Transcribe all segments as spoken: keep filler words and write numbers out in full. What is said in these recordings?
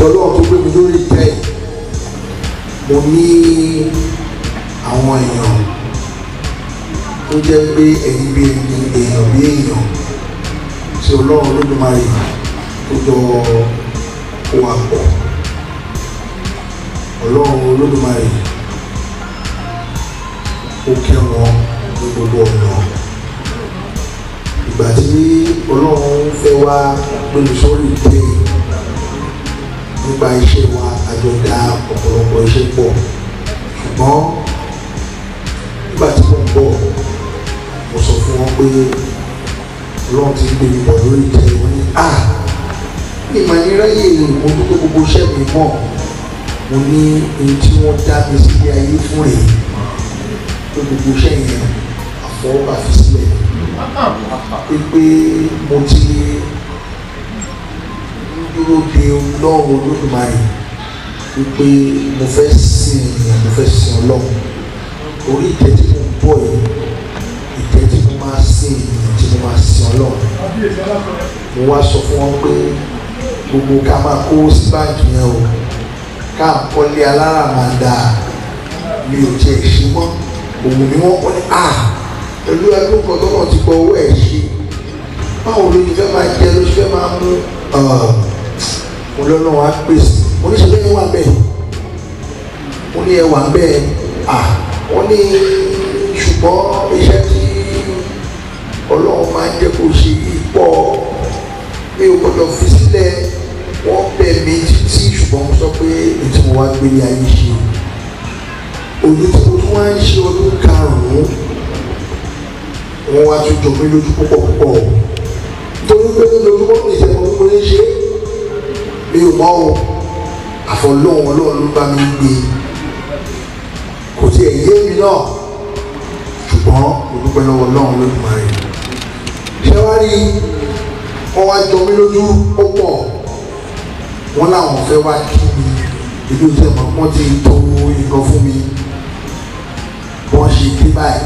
ọlọ́run tó gbé mi lórí ìtẹ́ mo ní àwọn èèyàn tó jẹ́ pé ẹni bí ẹni èèyàn bí èèyàn tí ọlọ́run Olódùmarè tó jọ kó wa pọ̀. Ọlọ́run Olódùmarè ó kẹ́ wọn ní gbogbo ọ̀nà. Ìgbà tí ọlọ́run fẹ́ wá gbẹ̀lú sórí ìtẹ́ nípa iṣẹ́ wa àjọ̀dá ọ̀pọ̀lọpọ̀ iṣẹ́ pọ̀, ṣùgbọ́n nígbà tí mo ń bọ̀ mo sọ fún wọn pé ọlọ́run ti gbé mi bọ̀ lórí ìtẹ́ wọn ní à ní ìmọ̀-ẹ̀ráyè mo dúpẹ́ gbogbo iṣẹ́ mi mọ̀ mo ní ohun tí wọ́n dá mi sílé ayé fún rèé pé gbogbo iṣẹ́ yẹn àfọwọ́bà fi sílẹ̀ pé mo ti dúró de ọlọ́run Olódùmarè wípé mo fẹ́ sin ènìyàn mo fẹ́ sin ọlọ́run orí ìtẹ́ tí mo ń bọ̀ yìí ìtẹ́ tí mo máa sin ènìyàn tí mo máa sin ọlọ́run. Mo wá sọ fún wọn pé gbogbo ká máa kó sí báńkì yẹn o ká kọ́lé aláràmàǹdà mi ò tiẹ̀ ṣe mọ́ òun ni wọ́n kọ́ ní à pẹ̀lú ẹgbẹ́ kan tó náà ti gbọ́ owó ẹ̀ ṣe báwo ló ní fẹ́ máa jẹ ló ṣe fẹ́ máa mú mo lọ́nà wá pèsè mo ní ṣe bẹ́ẹ̀ wà bẹ́ẹ̀ mo ní ẹ wà bẹ́ẹ̀ à wọ́n ní ṣùgbọ́n iṣẹ́ tí ọlọ́run máa ń jẹ́ kó ṣe yìí pọ̀ mi ò gbọ́dọ̀ fi sílẹ̀ wọ́n bẹ̀ mí títí ṣùgbọ́n mo sọ pé ètò mo wá gbélé ayé ṣe òye tí mo tún wá ń ṣe ọdún karùn-ún wọ́n wá tún jọ mí lójú púpọ̀ púpọ̀ torí pé lójúmọ́ mi ìṣẹ̀mọ̀ bí mo ní ṣe mi ò mọ̀ ọ́ àfọlọ́hún ọlọ́run ló bá mi gbé kò tí ẹ̀ yé mi náà ṣùgbọ́n mo dúpẹ́ lọ́wọ́ ọlọ́run Olódùmarè ṣé wá rí wọ́n wá jọ mí lójú púpọ̀ wọ́n láwọn fẹ́ wá kí mi ìlú ìṣẹ̀mọ̀ wọ́n ti tó nǹkan fún mi wọ́n ṣe dé báyìí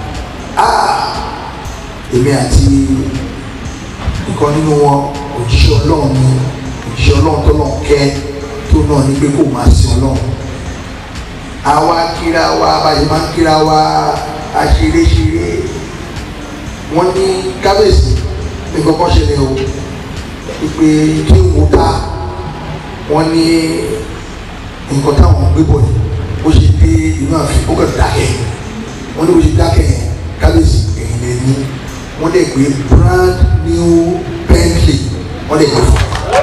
èmi àti ìkan nínú wọn òjíṣẹ́ ọlọ́run ni òjíṣẹ́ ọlọ́run tó lọ́n kẹ́ tó náà ní pé kó máa sin ọlọ́run àwa kíra wa báyìí máa ń kíra wa aṣeréṣeré wọ́n ní kábíyèsí nǹkan kan ṣẹlẹ̀ o pé kí n wò ká wọ́n ní nǹkan táwọn gbé bọ̀ yìí ó ṣe dé inú ààfin ó kàn dákẹ́ wọ́n ní ó ṣe dákẹ́ yẹn kábíyèsí ẹ̀yìn lè ní wọ́n dẹ̀ gbé brand new Bentley wọ́n dẹ̀ gbé fún un.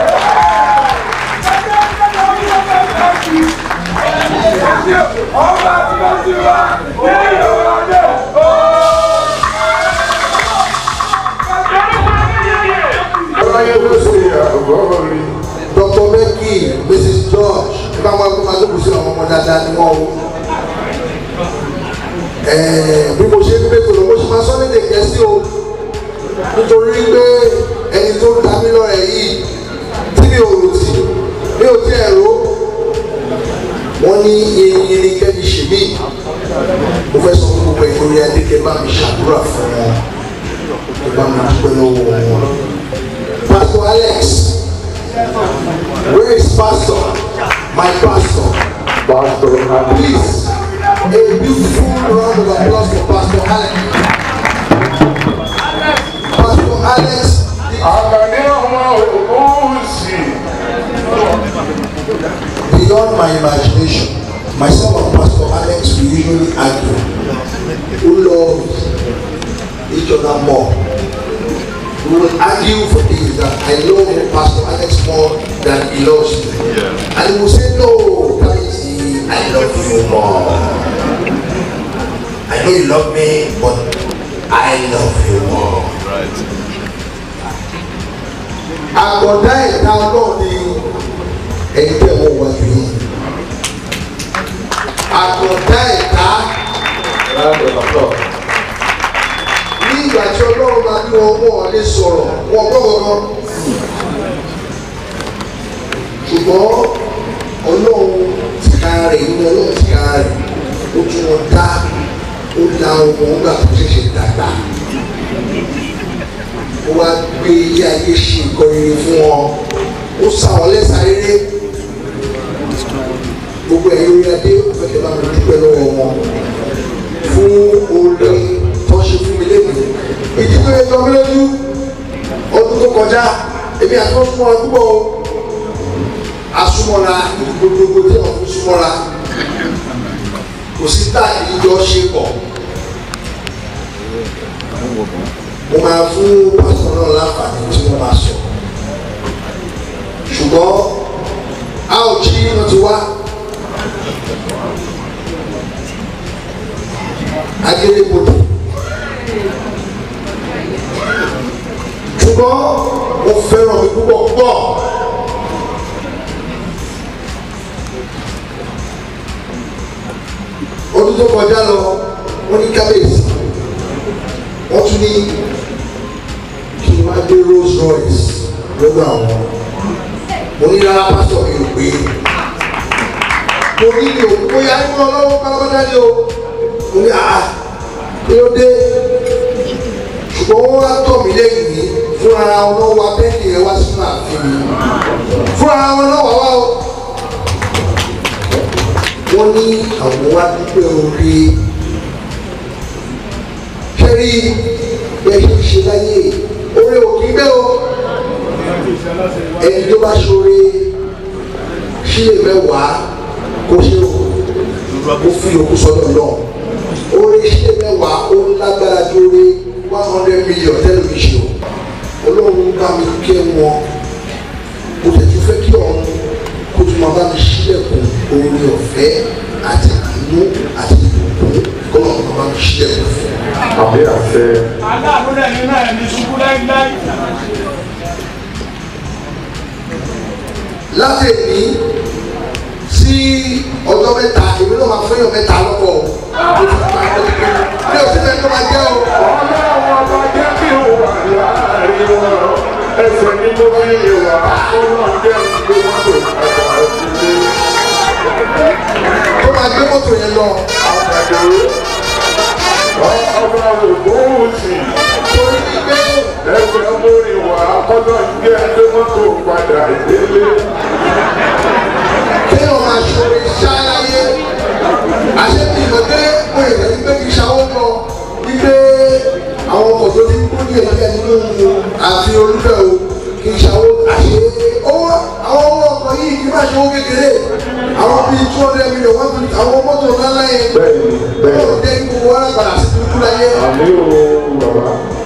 Doctor Becky, Missus George, nígbà wọn kó máa tó kù sí àwọn ọmọ dáadáa ni wọn o. Bí mo ṣe ń gbé kòló mo ṣe máa sọ lédè Gẹ̀ẹ́sì o nítorí pé ẹni tó ta mí lọ́rẹ̀ yìí tí mi ò rò tì mi ò tí ẹ̀ rò wọ́n ní irin kẹ́mi ṣe mí mo fẹ́ sọ fún gbogbo ìfòrí adékẹ́ bá mi ṣàdúrà fún wọn ẹ bá mi dúpẹ́ lọ́wọ́ wọn. Pastor Alex, where is Pastor? My pastor. Pastor, please, a beautiful round of applause for Pastor Alex. Pastor Alex. Beyond my imagination, myself and Pastor Alex we usually argue who loves each other more. We will argue for things that I love Pastor Alex more than he loves me. Yeah. And he will say, no, Kaisi, I love you more. I know you love me, but I love you more. Right. Àkọ́dá ẹ̀dá ọlọ́run ni ẹni tẹ́ wọ́n wá jù yìí. Àkọ́dá ẹ̀dá ní ìgbà tí ọlọ́run máa ní wọn wọ́n lè sọ̀rọ̀ wọn gbọ́gbọ́gbọ́. Ṣùgbọ́n ọlọ́run ti ká rẹ̀ nínú ọlọ́run ti ká rẹ̀ ó tún wọn dá ó la ọmọ ọgbà tó ṣẹ̀ṣẹ̀ dàgbà. Ó wá gbé ilé ayé ṣe nǹkan rere fún wọn ó sá wọn lẹ́sà rere gbogbo ẹ̀yin orí adé fẹ́kẹ̀ bá mi dúpẹ́ lọ́wọ́ wọn fún oore tó ṣe fún mi lẹ́nu ìdí tó yẹ jọ mí lójú ọdún tó kọjá èmi àti wọn súnmọ́ra púpọ̀ o asúnmọ́ra gbogbogbò tí wọn fún súnmọ́ra kò sí táà ìjọ ṣe pọ̀ mo máa fún pásítọ̀ náà láǹfààní tí wọ́n máa sọ ṣùgbọ́n a ò jí wọn ti wá agédébodò ṣùgbọ́n mo fẹ́ràn mi púpọ̀ púpọ̀ ọdún tó kọjá lọ wọ́n ní kábíyèsí wọ́n tún ní kí n máa gbé Rolls Royce lọ́dọ̀ àwọn mo ní rárá pásítọ̀ mi ò gbé mo ní ní òkú bóyá ní wọn lọ́wọ́ pátápátá ní o mo ní àá kí ló dé ṣùgbọ́n wọ́n wá tọ̀ mí lẹ́yìn ní fún ara wọn náà wá bẹ́ẹ̀ni ẹ̀ wá sínú ààfin mi fún ara wọn náà wá wá o wọ́n ní àwọn wá dúpẹ́ orí kẹ́rí bẹ́ẹ̀ ṣe ṣe láyé orí òkè gbé o ẹni tó bá ṣoore sílé mẹ́wàá kó ṣe o kó fi òkú sọ́dọ̀ náà orí sílé mẹ́wàá ó ń lágbára tó rí one hundred million tẹlifíṣàn olóhùn bá mi kẹ́ wọn kó tẹ̀sí fẹ́ kí ọ̀run kó tún máa bá mi sílẹ̀kùn orí ọ̀fẹ́ àti àánú àti ìbùkún kó máa bá mi sílẹ̀kùn fún un. àbí àṣẹ. aláàánú náà ní náà ní ṣubú láíláí. láti èmi sí ọjọ́ mẹ́ta èmi náà máa fẹ́yàn mẹ́ta lọ́pọ̀ o mi ò sí fẹ́ tó máa jẹ́ o. ọlọ́run ọba jẹ́ kí o wà láàrin wọn ẹsẹ̀ ní mo fi lè wà ọlọ́run jẹ́ kí o wọ́n tó padà sílé. tó máa gbé mọ́tò yẹn lọ. àgbàdo ọba ògbóhùnsì torí pé ẹsẹ̀ mórí wà ọlọ́run jẹ́ kí wọ́n tó padà délé. kéèyàn máa ṣòro ṣáláyé àṣẹ bí ìmọ̀ pé mo yẹ kí pé kí n ṣàwọ́ lọ wípé àwọn ọkọ̀ tó ti kú ní ẹ̀jẹ̀ nínú àfi olúfẹ́ o kí n ṣàwọ́ àṣẹ owó àwọn owó ọkọ̀ yìí kí n má ṣe owó kékeré àwọn bíi two hundred million one fifty àwọn mọ́tò ńláńlá yẹn bẹ́ẹ̀ni bẹ́ẹ̀ni ó jẹ́ kí wọ́n rà padà sí kúkú láyé. àmì o bàbá.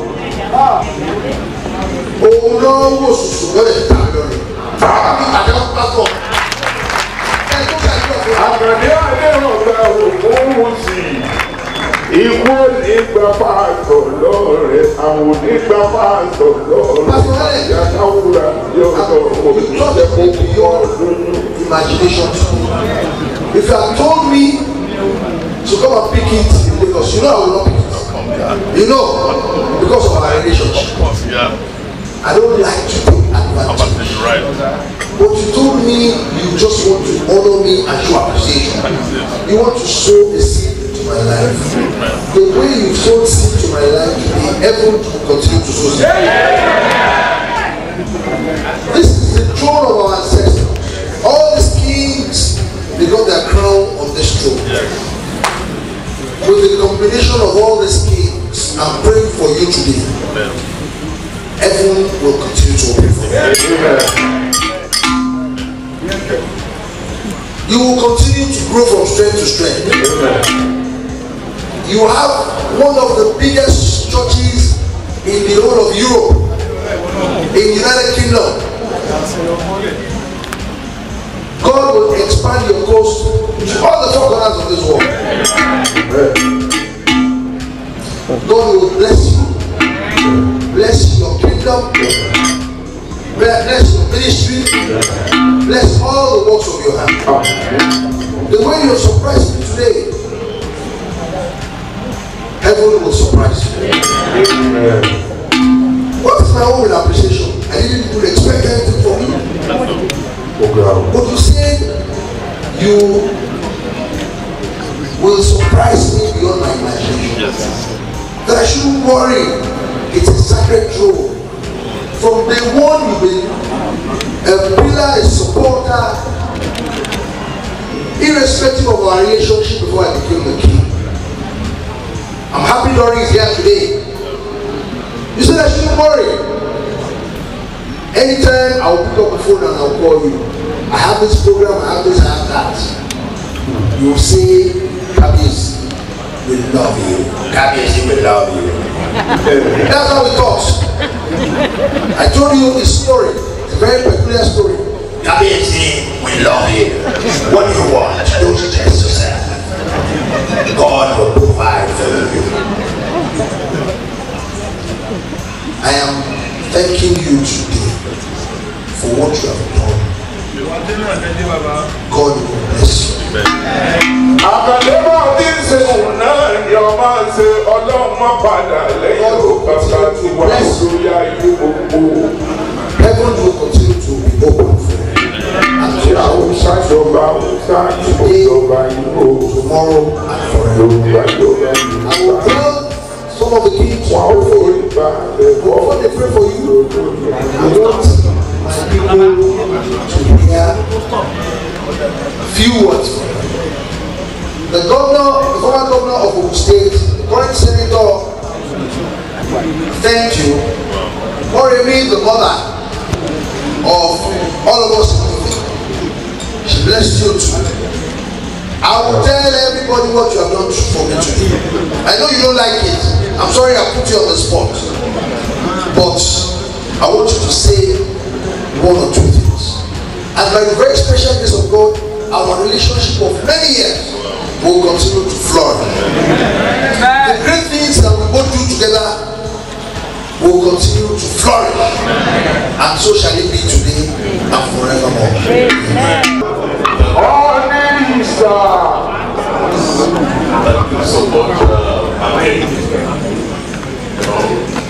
òun lọ wò sùsù lọ́dẹ̀ tí tàbí lọ́rẹ̀ àbí àjọ pásọ̀ ẹ̀ tó ṣàjọ fún wa. àgbàdì àdéhùn ọ̀gá ògbóhùnsì ikú onígbà pààtọ̀ lọ́rẹ̀ àwọn onígbà pààtọ̀ lọ́rẹ̀ yàtàwùrà yóò lọ òṣìṣẹ́ fún ọdún. Imagination to me. If you had told me to come and pick it in Lagos, you know I will not pick it. You know, because of our relationship. Of course, yeah. I don't like to take advantage. Right. But you told me you just want to honor me and show appreciation. You want to sow a seed into my life. The way you sowed seed to my life, the heaven will continue to sow seed. This is the throne of our ancestors. All these kings, they got their crown on this throne. Yes. With the combination of all these kings, I'm praying for you today. Amen. Heaven will continue to open for you. You will continue to grow from strength to strength. You have one of the biggest churches in the whole of Europe, in the United Kingdom. God will expand your coast to all the four corners of this world. God will bless you, bless your kingdom, bless your ministry, bless all the works of your hand. The way you surprised me today, heaven will surprise you. What is my own appreciation? I didn't even expect anything from you. But you said you will surprise me beyond my imagination. Yes. That I shouldn't worry. It's a sacred throne. From day one, you've been a pillar, a supporter. irrespective of our relationship before I became the king. I'm happy Dory is here today. You said I shouldn't worry. Anytime I'll pick up the phone and I'll call you. I have this program, I have this, I have that. You will say, Kabiyesi, we love you. Kabiyesi, we love you. That's how it talks. I told you a story. It's a very peculiar story. Kabiyesi, we love you. What do you want? Don't you test yourself. God will provide for you. I am thanking you today for what you have done. God will bless you. Heaven will continue to be open for you. Today, tomorrow, and forever. I will tell some of the kings to pray for you. Before they pray for you, I want my people to hear a few words from you. The governor, the former governor of Ogun State, the current senator, thank you. Moremi, the mother of all of us, she blessed you too. I will tell everybody what you have done for me today. I know you don't like it. I'm sorry I put you on the spot. But I want you to say one or two things. And by the very special grace of God, our relationship of many years will continue to flourish. The great things that we both do together will continue to flourish. And so shall it be today and forevermore. Amen. Thank you so much, uh, Amen. You know,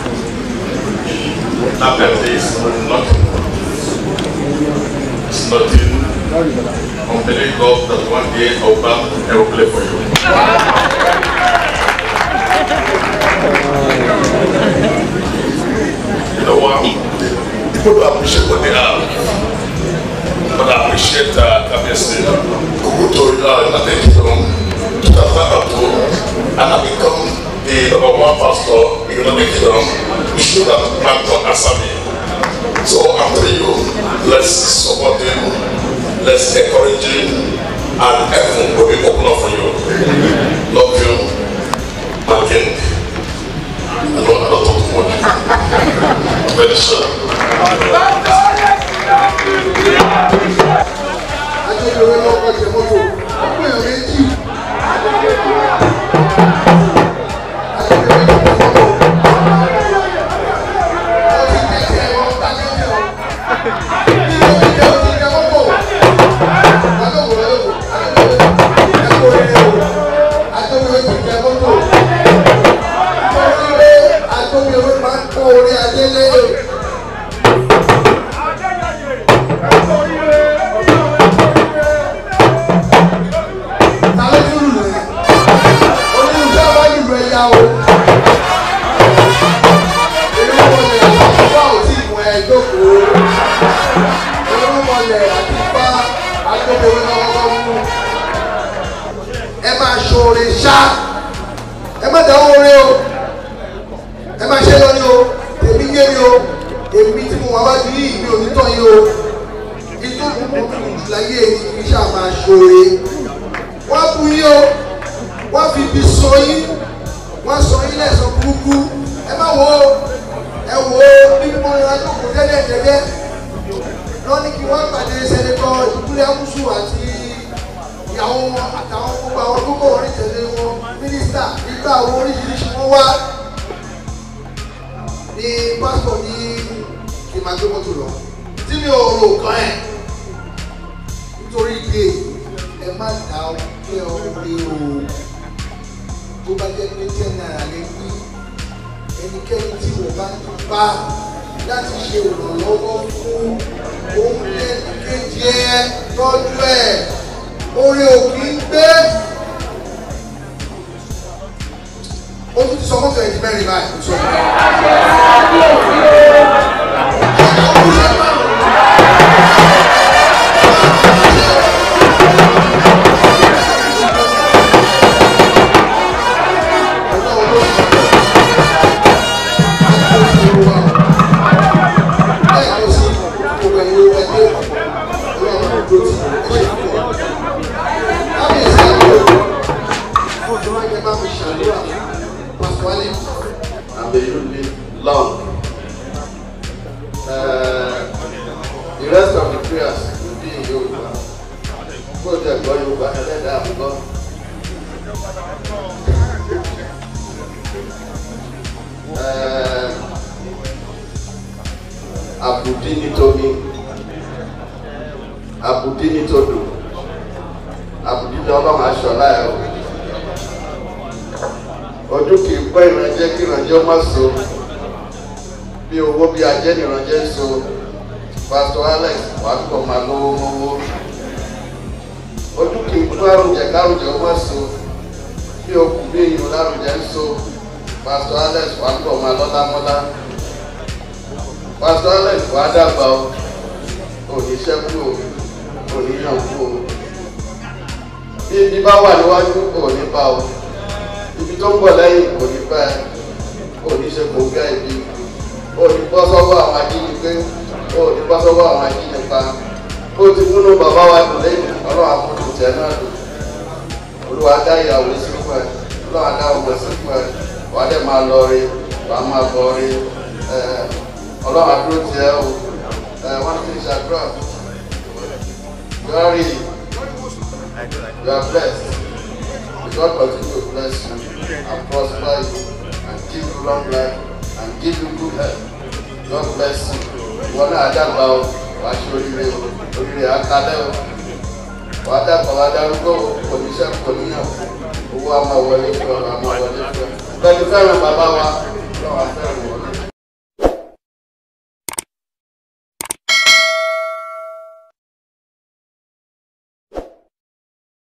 that birthday is nothing. It's nothing. I'm telling God that one day I'll come and I will play for you. You know what? People don't appreciate what they have. But I appreciate uh, Kabiyesi who told uh, nothing from two thousand two, and I become the number one pastor in the kingdom. You should have backed on Asami. So I'm telling you, let's support him, let's encourage him, and heaven will be open up for you. Love you, my king. I don't, I don't talk too much. I'm very sure. Thank you. quality and may you live long. Uh, the rest of the prayers will be in Yoruba. Go there, go Yoruba, and let them go. Àbùdí ní tómi, àbùdí ní tòdò, àbùdí ní ọlọ́run aṣọ láyọ̀. Ojú kì í pẹ́ ìrànjẹ́ kí ìrànjẹ́ má so, bí owó bí ajẹ́ ní ìrànjẹ́ so. Pastor Alex wà á kọ́ máa lówó mówó. Ojú kì í pẹ́ àrùnjẹ kárùnjẹ má so, bí okùn bí èèyàn lárùnjẹ ń so. Pastor Alex wà á kọ́ máa lọ́lá mọ́lá. Pastor Alex wà á dàgbà o, oníṣẹ́ kú o, oníyàn kú o. Bí ibi bá wà níwájú kò ní bá o, ibi tó ń bọ̀ lẹ́yìn kò ní bá ẹ, oníṣẹ́ kò gá ibi, òní bọ́ sọ́wọ́ àwọn ajínigbé, òní bọ́ sọ́wọ́ àwọn ajínigbá. Ó ti múnú bàbá wa dùn lẹ́yìn ọlọ́run àmúdùn tẹ̀ náà dùn. Olúwa dá ìyàwó sí fún ẹ, Olúwa dá ọmọ sí fún ẹ, wà á dẹ̀ máa lọ rí, wà á máa bọ̀ rí. Ọlọ́run àdúró ti ẹ o, wọ́n ti ṣàdúrà. You are ready. You are blessed. May God continue to bless you and prosper you and give you long life and give you good health. God bless you. Wọ́n náà dàgbà o, wàá ṣe oríire o, oríire àkàlẹ́ o. Wàá dàgbà wàá darúgbó o, kò ní ṣe kò níyàn. Owó a máa wọlé fún ọ, a máa wọlé fún ọ. Bẹ́ẹ̀ni fẹ́ràn bàbá wa, lọ́wọ́ fẹ́ràn.